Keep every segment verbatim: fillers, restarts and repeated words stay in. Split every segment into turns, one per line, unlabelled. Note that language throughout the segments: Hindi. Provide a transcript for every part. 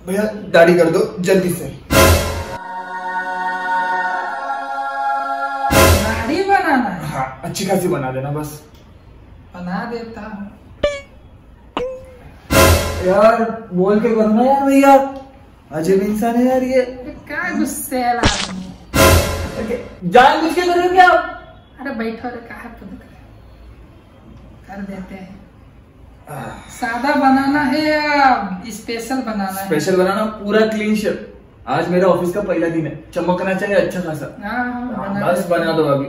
भैया दाढ़ी कर दो जल्दी से।
दाढ़ी बनाना है?
हाँ अच्छी खासी बना देना बस।
बना देता हूँ
यार, बोल के करना यार भैया, अजीब इंसान है यार ये।
क्या गुस्से आदमी,
जान बुझ के करोगे आप?
अरे बैठो रे, कहा कर देते हैं। सादा बनाना है या स्पेशल बनाना है?
स्पेशल बनाना, पूरा क्लीन शेव। आज मेरा ऑफिस का पहला दिन है, चमकना चाहिए अच्छा खासा।
हाँ
बस बना दो अभी।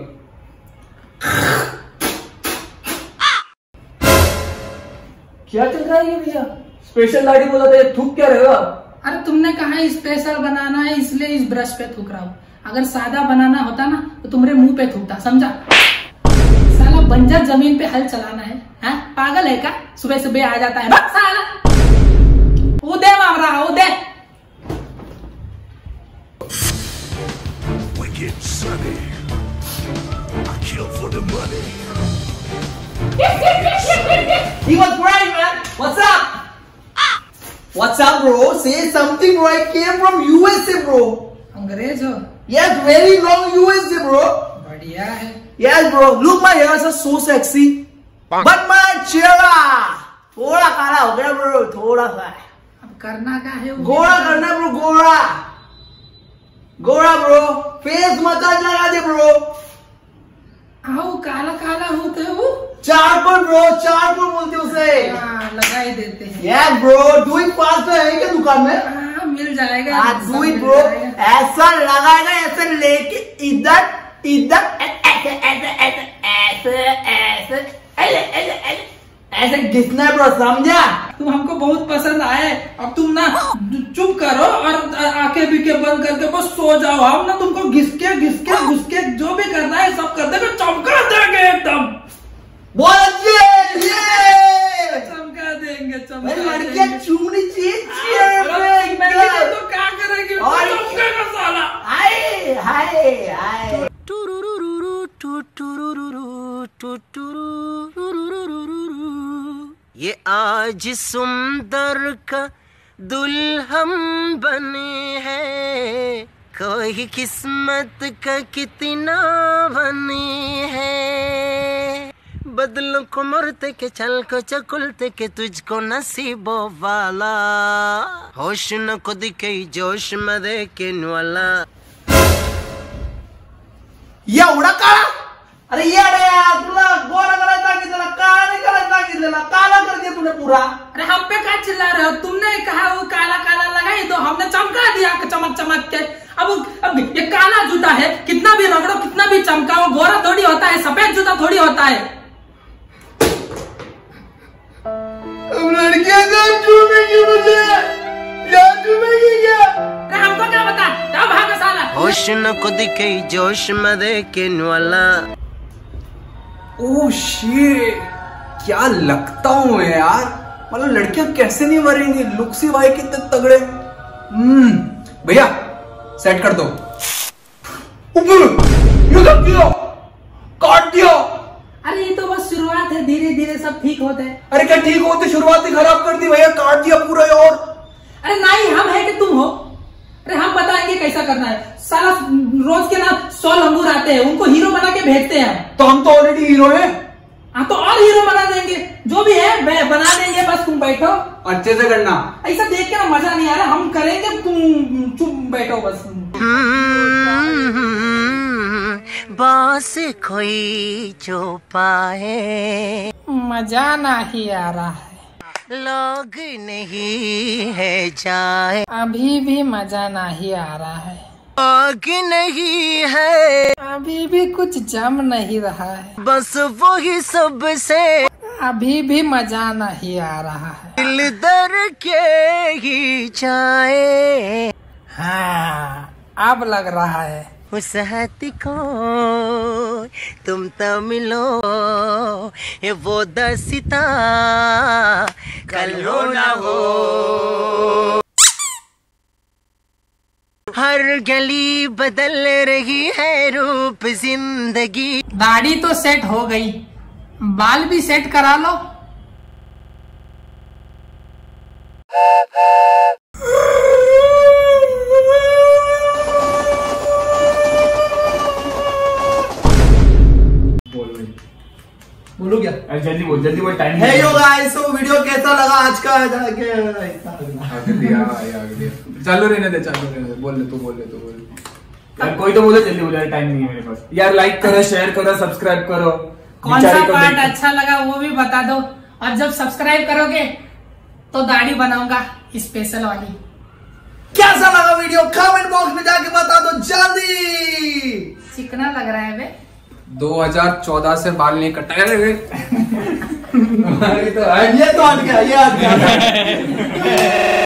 क्या चल रहा है ये भैया? स्पेशल दाढ़ी बोला था, थूक क्या रहेगा?
अरे तुमने कहा स्पेशल बनाना है इसलिए इस ब्रश पे थूक रहा हूँ। अगर सादा बनाना होता ना तो तुम्हारे मुंह पे थूकता, समझा? साला बंजर जमीन पे हल चलाना है, है? पागल है क्या? सुबह सुबह आ जाता है बस साला। उदे मार रहा उदे।
He was right, man. What's up? What's up, bro? Say something, bro. I came from U S A, bro.
अंग्रेज हो?
Yes, very long U S A, bro.
बढ़िया है।
Yes, bro. Look, my hairs are so sexy. But my चेहरा थोड़ा काला हो गया, bro. थोड़ा सा।
अब करना क्या है?
गोरा करना, bro. गोरा. गोरा, bro. Face मसाज लगा दे, bro.
आओ काला काला होते हो?
Charcoal, bro. चारकोल बोलते उसे।
हाँ, लगा ही देते हैं।
Yes, bro. Do it fast है क्या दुकान में?
हाँ, मिल जाएगा।
Do it, bro. ऐसा लगाएगा, ऐसे लेके इधर इधर ऐसे ऐसे ऐसे ऐसे ऐसे ऐसे ऐसे ऐसे घिसना है, bro. समझा?
तुम हमको बहुत पसंद आए। अब तुम ना चुप करो और आंखें बीके बंद करके बस सो जाओ। हम ना तुमको घिसके घिसके घुसके जो भी करना है सब कर देंगे, चमका देंगे एकदम।
बहुत अच्छे,
चमका देंगे, चमका
लड़कियां चूमनी चाहिए।
तो क्या करेंगे? चमकेगा साला।
हाय हाय हाय।
ये आज सुंदर का दुल्हन बने हैं, कोई किस्मत का कितना बने हैं। बदलों को मरते के चल को चकुलते के तुझको नसीबों वाला, होश न को दिखे जोश में देखे वाला।
ये उड़ा काला? अरे ये तुला गोरा करायचा की त्याला काला नाही करायचा की त्याला काला कर दिया तूने पूरा।
अरे हम पे क्या चिल्ला रहे हो? तुमने कहा वो काला काला लगाई तो हमने चमका दिया चमक चमक के। अब अब ये काला जूता है, कितना भी रगड़ो कितना भी चमकाओ, गोरा थोड़ी होता है, सफेद जूता थोड़ी होता है।
अब लड़कियां कहाँ चूमेंगी मुझे? क्या चूमेंगी क्या?
अरे हमको क्या बता? क्या भागा साला?
होश न को दिखे जोश में देखे वाला।
ओह शिट, क्या लगता हूँ मैं यार। मतलब लड़कियां कैसे नहीं मरेंगी, लुक से भाई कितने तगड़े। हम्म भैया सेट कर दो। ऊपर ये सब किया, काट दिया।
अरे ये तो बस शुरुआत है, धीरे धीरे सब ठीक होते हैं।
अरे क्या ठीक होते, शुरुआत ही खराब कर दी भैया, काट दिया पूरा। और
अरे नहीं, हम है कि तुम हो? अरे हम बताएंगे कैसा करना है। साला रोज के ना सौ लंगूर आते हैं, उनको हीरो बना के भेजते हैं।
तो हम तो ऑलरेडी हीरो हैं।
हाँ तो और हीरो बना देंगे, जो भी है बना देंगे, बस तुम बैठो।
अच्छे से करना।
ऐसा देख के ना मजा नहीं आ रहा, हम करेंगे, तुम चुप बैठो बस।
बस कोई जो पाए,
मजा नहीं आ रहा है,
लोग नहीं है जाए,
अभी भी मजा नहीं आ रहा है,
लोग नहीं है,
अभी भी कुछ जम नहीं रहा है,
बस वही सबसे,
अभी भी मजा नहीं आ रहा है,
दिल दर के ही जाए।
हाँ अब लग रहा है।
उस हाथी को तुम तो मिलो, ये वो दसिता कल हो ना हो। हर गली बदल रही है रूप जिंदगी।
दाढ़ी तो सेट हो गई, बाल भी सेट करा लो।
बोलो क्या?
जल्दी बोल, जल्दी बोल, टाइम
है यो गाइस, तो वीडियो कैसा लगा आज का? जाके
चालू रहने दे, चालू रहने दे, बोल ले तू, बोल ले तू, बोल।
यार कोई तो बोले, जल्दी बोल यार, टाइम नहीं है मेरे पास। यार लाइक करो, शेयर करो, सब्सक्राइब करो।
कौन सा पार्ट अच्छा लगा वो भी बता दो, और जब सब्सक्राइब करोगे तो दाढ़ी बनाऊंगा स्पेशल वाली।
कैसा लगा वीडियो कमेंट बॉक्स में जाके बता दो जल्दी।
चिकना लग रहा है बे।
दो हज़ार चौदह से बाल नहीं कटाए रे।
ये तो हट गया, ये हट गया।